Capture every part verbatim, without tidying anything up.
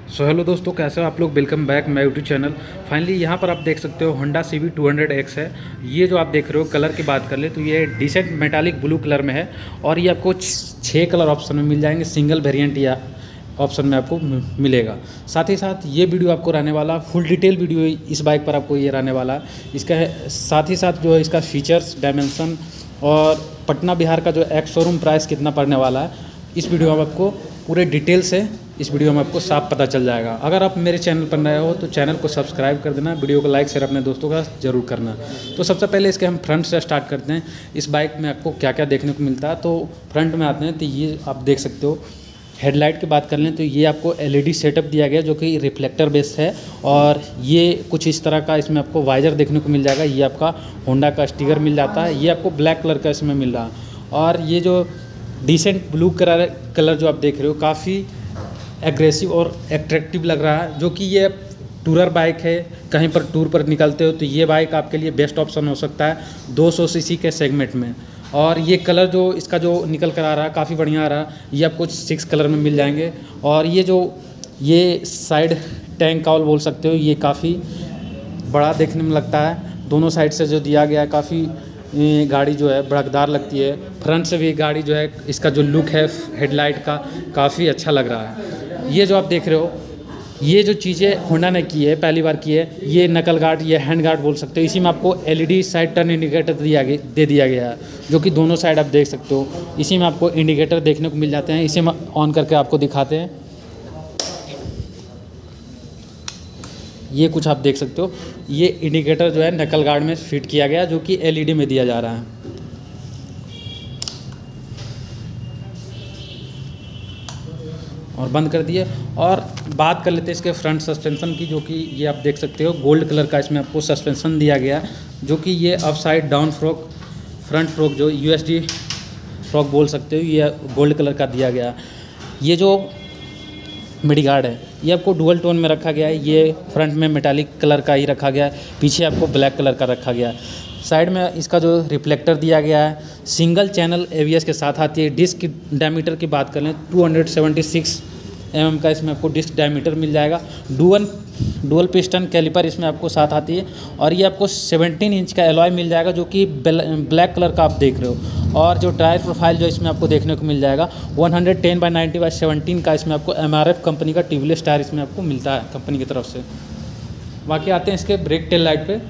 So hello दोस्तों, कैसे हो आप लोग। Welcome back my YouTube channel. Finally यहाँ पर आप देख सकते हो Honda C V two hundred X है। ये जो आप देख रहे हो, कलर की बात कर ले तो ये डिसेंट मेटालिक ब्लू कलर में है और ये आपको छः कलर ऑप्शन में मिल जाएंगे। सिंगल वेरिएंट या ऑप्शन में आपको मिलेगा। साथ ही साथ ये वीडियो आपको रहने वाला फुल डिटेल वीडियो इस बाइक पर आपको ये रहने वाला इसका है। साथ ही साथ जो है इसका फीचर्स, डायमेंशन और पटना बिहार का जो एक्स शोरूम प्राइस कितना पड़ने वाला है, इस वीडियो में आपको पूरे डिटेल से इस वीडियो में आपको साफ पता चल जाएगा। अगर आप मेरे चैनल पर नए हो तो चैनल को सब्सक्राइब कर देना, वीडियो को लाइक शेयर अपने दोस्तों का जरूर करना। तो सबसे पहले इसके हम फ्रंट से स्टार्ट करते हैं। इस बाइक में आपको क्या क्या देखने को मिलता है, तो फ्रंट में आते हैं तो ये आप देख सकते हो। हेडलाइट की बात कर लें तो ये आपको एलईडी सेटअप दिया गया जो कि रिफ्लेक्टर बेस्ड है और ये कुछ इस तरह का इसमें आपको वाइजर देखने को मिल जाएगा। ये आपका होंडा का स्टिकर मिल जाता है। ये आपको ब्लैक कलर का इसमें मिल रहा है और ये जो डिसेंट ब्लू कलर कलर जो आप देख रहे हो, काफ़ी एग्रेसिव और एट्रैक्टिव लग रहा है। जो कि ये टूरर बाइक है, कहीं पर टूर पर निकलते हो तो ये बाइक आपके लिए बेस्ट ऑप्शन हो सकता है दो सौ सीसी के सेगमेंट में। और ये कलर जो इसका जो निकल कर आ रहा है काफ़ी बढ़िया आ रहा है। ये आपको सिक्स कलर में मिल जाएंगे और ये जो ये साइड टैंक काउल बोल सकते हो, ये काफ़ी बड़ा देखने में लगता है। दोनों साइड से जो दिया गया है काफ़ी गाड़ी जो है भड़कदार लगती है। फ्रंट से भी गाड़ी जो है, इसका जो लुक है हेडलाइट का काफ़ी अच्छा लग रहा है। ये जो आप देख रहे हो, ये जो चीज़ें होंडा ने की है, पहली बार की है, ये नकल गार्ड, ये हैंड गार्ड बोल सकते हो। इसी में आपको एलईडी साइड टर्न इंडिकेटर दिया गया दे दिया गया है जो कि दोनों साइड आप देख सकते हो। इसी में आपको इंडिकेटर देखने को मिल जाते हैं। इसे हम ऑन करके आपको दिखाते हैं। ये कुछ आप देख सकते हो, ये इंडिकेटर जो है नकल गार्ड में फिट किया गया जो कि एलईडी में दिया जा रहा है। और बंद कर दिए। और बात कर लेते हैं इसके फ्रंट सस्पेंशन की, जो कि ये आप देख सकते हो गोल्ड कलर का इसमें आपको सस्पेंशन दिया गया जो कि ये upside down fork, front fork जो यूएसडी फ्रोक बोल सकते हो, ये गोल्ड कलर का दिया गया। ये जो मिडगार्ड है ये आपको डुअल टोन में रखा गया है। ये फ्रंट में मेटालिक कलर का ही रखा गया है, पीछे आपको ब्लैक कलर का रखा गया है। साइड में इसका जो रिफ्लेक्टर दिया गया है सिंगल चैनल एवीएस के साथ आती है। डिस्क डायमीटर की बात करें two seventy six M M का इसमें आपको डिस्क डायमीटर मिल जाएगा। डुअल डुअल पिस्टन कैलिपर इसमें आपको साथ आती है और ये आपको सत्रह इंच का एलॉय मिल जाएगा जो कि ब्लैक कलर का आप देख रहे हो। और जो टायर प्रोफाइल जो इसमें आपको देखने को मिल जाएगा one ten by ninety by seventeen का इसमें आपको एमआरएफ कंपनी का ट्यूबलेस टायर इसमें आपको मिलता है कंपनी की तरफ से। बाकी आते हैं इसके ब्रेक टेल लाइट पे,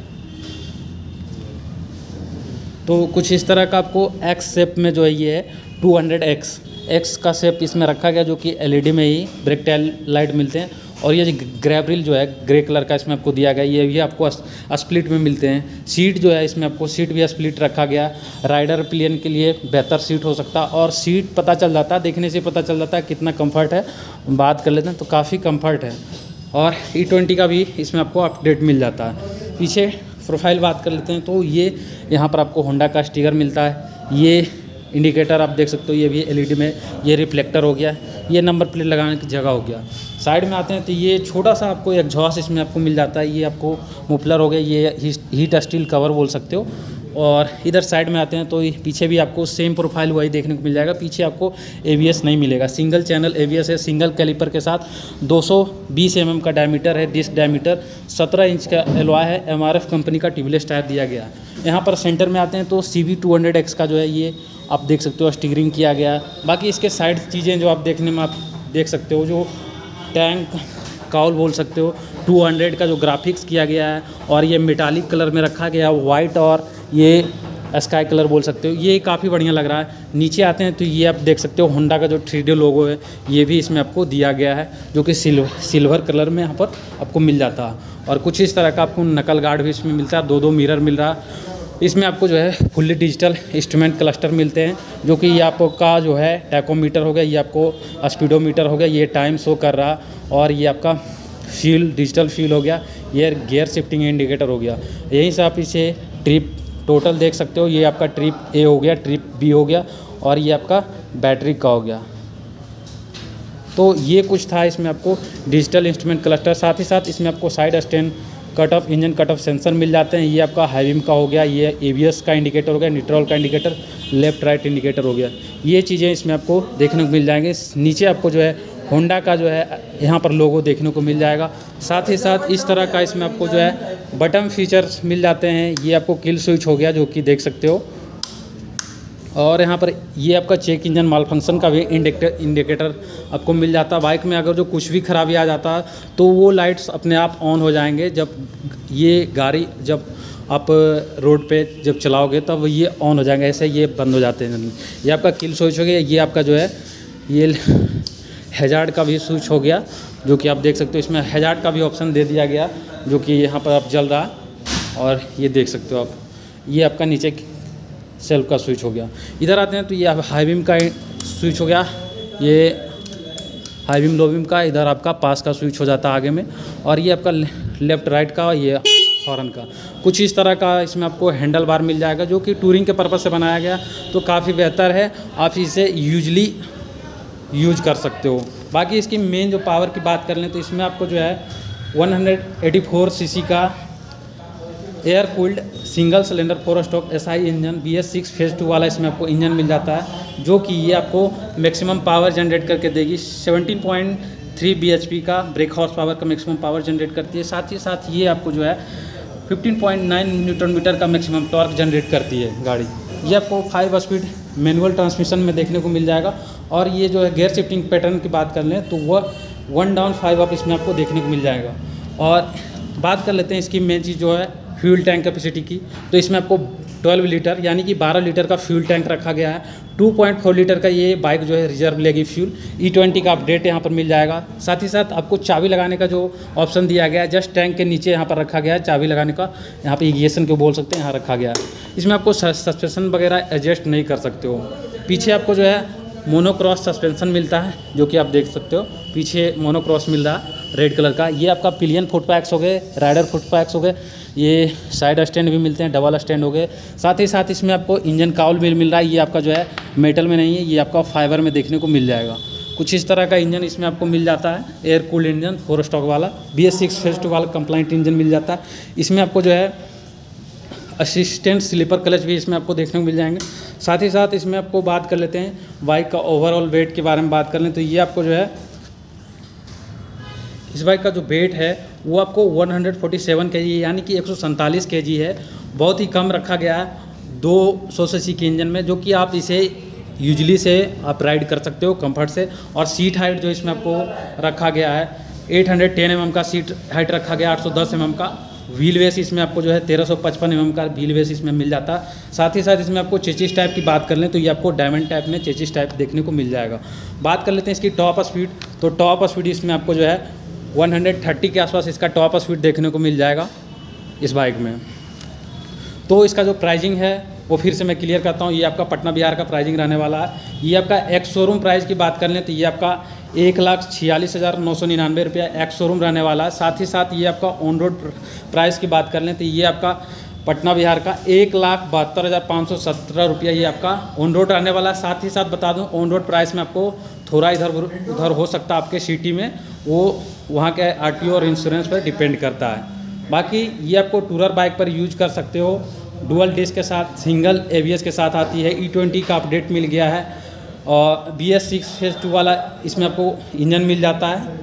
तो कुछ इस तरह का आपको एक्स शेप में जो है ये है टू हंड्रेड एक्स एक्स का शेप इसमें रखा गया जो कि एलईडी में ही ब्रेक टेल लाइट मिलते हैं। और ये ग्रैब जो है ग्रे कलर का इसमें आपको दिया गया, ये भी आपको स्प्लिट में मिलते हैं। सीट जो है इसमें आपको सीट भी स्प्लिट रखा गया। राइडर प्लेन के लिए बेहतर सीट हो सकता है और सीट पता चल जाता है, देखने से पता चल जाता है कितना कंफर्ट है। बात कर लेते हैं तो काफ़ी कंफर्ट है। और ई ट्वेंटी का भी इसमें आपको अपडेट मिल जाता है। पीछे प्रोफाइल बात कर लेते हैं तो ये यहाँ पर आपको होंडा का स्टिकर मिलता है। ये इंडिकेटर आप देख सकते हो, ये भी एलईडी में, ये रिफ्लेक्टर हो गया, ये नंबर प्लेट लगाने की जगह हो गया। साइड में आते हैं तो ये छोटा सा आपको एग्जॉस्ट इसमें आपको मिल जाता है। ये आपको मुफलर हो गया, ये हीट स्टील कवर बोल सकते हो। और इधर साइड में आते हैं तो पीछे भी आपको सेम प्रोफाइल वही देखने को मिल जाएगा। पीछे आपको एवीएस नहीं मिलेगा, सिंगल चैनल एवीएस है सिंगल कैलिपर के साथ। दो सौ बीस एम एम का डायमीटर है डिस्क डायमीटर, सत्रह इंच का एलॉय है, एमआरएफ कंपनी का ट्यूबलेस टायर दिया गया। यहाँ पर सेंटर में आते हैं तो C V two hundred X का जो है ये आप देख सकते हो स्टीयरिंग किया गया। बाकी इसके साइड चीज़ें जो आप देखने में आप देख सकते हो, जो टैंक काउल बोल सकते हो टू हंड्रेड का जो ग्राफिक्स किया गया है और ये मेटालिक कलर में रखा गया, वाइट और ये स्काई कलर बोल सकते हो, ये काफ़ी बढ़िया लग रहा है। नीचे आते हैं तो ये आप देख सकते हो होंडा का जो थ्री डी लोगो है ये भी इसमें आपको दिया गया है जो कि सिल्वर सिल्वर कलर में यहाँ पर आपको मिल जाता है। और कुछ इस तरह का आपको नकल गार्ड भी इसमें मिलता है, दो दो मिरर मिल रहा है। इसमें आपको जो है फुल्ली डिजिटल इंस्ट्रूमेंट क्लस्टर मिलते हैं जो कि ये आपका जो है टैकोमीटर हो गया, ये आपको स्पीडोमीटर हो गया, ये टाइम शो कर रहा, और ये आपका फ्यूल डिजिटल फ्यूल हो गया, ये गियर शिफ्टिंग इंडिकेटर हो गया। यहीं से आप इसे ट्रिप टोटल देख सकते हो, ये आपका ट्रिप ए हो गया, ट्रिप बी हो गया और ये आपका बैटरी का हो गया। तो ये कुछ था इसमें आपको डिजिटल इंस्ट्रूमेंट क्लस्टर। साथ ही साथ इसमें आपको side stand cut off, engine cut off sensor मिल जाते हैं। ये आपका हाईवीम का हो गया, ये एवीएस का इंडिकेटर हो गया, न्यूट्रल का इंडिकेटर, लेफ्ट राइट इंडिकेटर हो गया। ये चीज़ें इसमें आपको देखने को मिल जाएंगे। नीचे आपको जो है होंडा का जो है यहाँ पर लोगो देखने को मिल जाएगा। साथ ही साथ इस तरह का इसमें आपको जो है बटन फीचर्स मिल जाते हैं। ये आपको किल स्विच हो गया जो कि देख सकते हो, और यहाँ पर ये आपका चेक इंजन माल फंक्शन का भी इंडिकेटर इंडिकेटर आपको मिल जाता है। बाइक में अगर जो कुछ भी खराबी आ जाता है तो वो लाइट्स अपने आप ऑन हो जाएंगे। जब ये गाड़ी जब आप रोड पे जब चलाओगे तब ये ऑन हो जाएंगे, ऐसे ये बंद हो जाते हैं। ये आपका किल स्विच हो गया। ये आपका जो है ये हैजार्ड का भी स्विच हो गया जो कि आप देख सकते हो। इसमें हैजार्ड का भी ऑप्शन दे दिया गया जो कि यहाँ पर आप जल रहा, और ये देख सकते हो आप। ये आपका नीचे सेल्फ का स्विच हो गया। इधर आते हैं तो ये हाई बीम का स्विच हो गया, ये हाई बीम लो बीम का। इधर आपका पास का स्विच हो जाता है आगे में, और ये आपका लेफ़्ट राइट का, ये हॉर्न का। कुछ इस तरह का इसमें आपको हैंडल बार मिल जाएगा जो कि टूरिंग के पर्पज़ से बनाया गया, तो काफ़ी बेहतर है। आप इसे यूजली यूज कर सकते हो। बाकी इसकी मेन जो पावर की बात कर लें तो इसमें आपको जो है एक सौ चौरासी सीसी का air cooled single cylinder four stroke SI engine B S six phase two वाला इसमें आपको इंजन मिल जाता है, जो कि ये आपको मैक्सिमम पावर जनरेट करके देगी। सत्रह पॉइंट तीन बी एच पी का ब्रेक हॉर्स पावर का मैक्सिमम पावर जनरेट करती है। साथ ही साथ ये आपको जो है पंद्रह पॉइंट नौ न्यूटन मीटर का मैक्सिमम टॉर्क जनरेट करती है गाड़ी। ये आपको फाइव स्पीड मैनुअल ट्रांसमिशन में देखने को मिल जाएगा। और ये जो है गियर शिफ्टिंग पैटर्न की बात कर लें तो वह वन डाउन फाइव अप इसमें आपको देखने को मिल जाएगा। और बात कर लेते हैं इसकी मेन चीज़ जो है फ्यूल टैंक कैपेसिटी की, तो इसमें आपको बारह लीटर यानी कि बारह लीटर का फ्यूल टैंक रखा गया है। दो पॉइंट चार लीटर का ये बाइक जो है रिजर्व लेगी फ्यूल। ई ट्वेंटी का अपडेट यहाँ पर मिल जाएगा। साथ ही साथ आपको चाबी लगाने का जो ऑप्शन दिया गया है जस्ट टैंक के नीचे यहाँ पर रखा गया है चाबी लगाने का। यहाँ पर इग्निशन को बोल सकते हैं, यहाँ रखा गया है। इसमें आपको सस्पेंशन वगैरह एडजस्ट नहीं कर सकते हो। पीछे आपको जो है मोनोक्रॉस सस्पेंशन मिलता है जो कि आप देख सकते हो, पीछे मोनोक्रॉस मिल रहा है रेड कलर का। ये आपका पिलियन फुट पैक्स हो गए, राइडर फुट पैक्स हो गए, ये साइड स्टैंड भी मिलते हैं, डबल स्टैंड हो गए। साथ ही साथ इसमें आपको इंजन काउल भी मिल रहा है। ये आपका जो है मेटल में नहीं है, ये आपका फाइबर में देखने को मिल जाएगा। कुछ इस तरह का इंजन इसमें आपको मिल जाता है, air cooled engine four stroke वाला B S six phase two वाला कंप्लाइंट इंजन मिल जाता है। इसमें आपको जो है असिस्टेंट स्लीपर क्लच भी इसमें आपको देखने को मिल जाएंगे। साथ ही साथ इसमें आपको बात कर लेते हैं बाइक का ओवरऑल वेट के बारे में बात कर लें तो ये आपको जो है इस बाइक का जो वेट है वो आपको एक सौ सैंतालीस केजी यानी कि एक सौ सैंतालीस केजी है। बहुत ही कम रखा गया है दो सौ सीसी के इंजन में, जो कि आप इसे यूजली से आप राइड कर सकते हो कंफर्ट से। और सीट हाइट जो इसमें आपको रखा गया है आठ सौ दस एम एम का सीट हाइट रखा गया, आठ सौ दस एम एम का व्हील बेस इसमें आपको जो है तेरह सौ पचपन एम एम का व्हील बेस इसमें मिल जाता है। साथ ही साथ इसमें आपको चेचिस टाइप की बात कर लें तो ये आपको डायमंड टाइप में चेचिस टाइप देखने को मिल जाएगा। बात कर लेते हैं इसकी टॉप स्पीड, तो टॉप स्पीड इसमें आपको जो है एक सौ तीस के आसपास इसका टॉप स्पीड देखने को मिल जाएगा इस बाइक में। तो इसका जो प्राइसिंग है वो फिर से मैं क्लियर करता हूँ, ये आपका पटना बिहार का प्राइसिंग रहने वाला है। ये आपका एक्स शोरूम प्राइस की बात कर लें तो ये आपका एक लाख छियालीस हज़ार नौ सौ निन्यानवे रुपया एक्स शोरूम रहने वाला है। साथ ही साथ ये आपका ऑन रोड प्राइस की बात कर लें तो ये आपका पटना बिहार का एक लाख बहत्तर हज़ार पाँच सौ सत्रह रुपया ये आपका ऑन रोड रहने वाला है। साथ ही साथ बता दूं ऑन रोड प्राइस में आपको थोड़ा इधर उधर हो सकता है आपके सिटी में, वो वहाँ के आरटीओ और इंश्योरेंस पर डिपेंड करता है। बाकी ये आपको टूरर बाइक पर यूज कर सकते हो, डुअल डिस्क के साथ सिंगल एबीएस के साथ आती है। ई ट्वेंटी का अपडेट मिल गया है और B S six phase two वाला इसमें आपको इंजन मिल जाता है।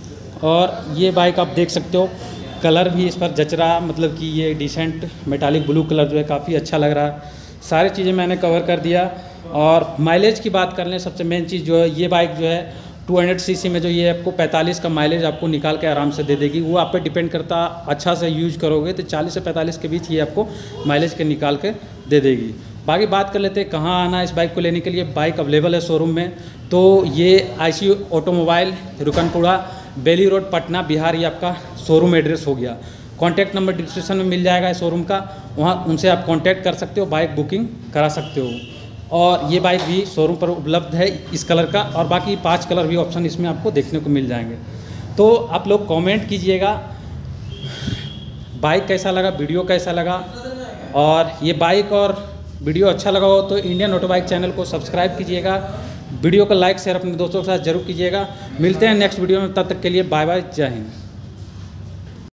और ये बाइक आप देख सकते हो कलर भी इस पर जच रहा, मतलब कि ये डिसेंट मेटालिक ब्लू कलर जो है काफ़ी अच्छा लग रहा है। सारी चीज़ें मैंने कवर कर दिया। और माइलेज की बात कर लें, सबसे मेन चीज़ जो है ये बाइक जो है दो सौ सीसी में जो ये आपको पैंतालीस का माइलेज आपको निकाल के आराम से दे देगी। वो आप पे डिपेंड करता, अच्छा से यूज करोगे तो चालीस से पैंतालीस के बीच ये आपको माइलेज के निकाल के दे देगी। बाकी बात कर लेते हैं कहाँ आना है इस बाइक को लेने के लिए। बाइक अवेलेबल है शोरूम में, तो ये IC automobile Rukanpura Bailey road Patna Bihar ये आपका शोरूम एड्रेस हो गया। कॉन्टैक्ट नंबर डिस्क्रिप्शन में मिल जाएगा इस शोरूम का, वहाँ उनसे आप कॉन्टैक्ट कर सकते हो, बाइक बुकिंग करा सकते हो। और ये बाइक भी शोरूम पर उपलब्ध है इस कलर का, और बाकी पांच कलर भी ऑप्शन इसमें आपको देखने को मिल जाएंगे। तो आप लोग कमेंट कीजिएगा बाइक कैसा लगा, वीडियो कैसा लगा, और ये बाइक और वीडियो अच्छा लगा हो तो इंडियन ऑटो बाइक चैनल को सब्सक्राइब कीजिएगा, वीडियो को लाइक शेयर अपने दोस्तों के साथ जरूर कीजिएगा। मिलते हैं नेक्स्ट वीडियो में, तब तक के लिए बाय बाय, जय हिंद।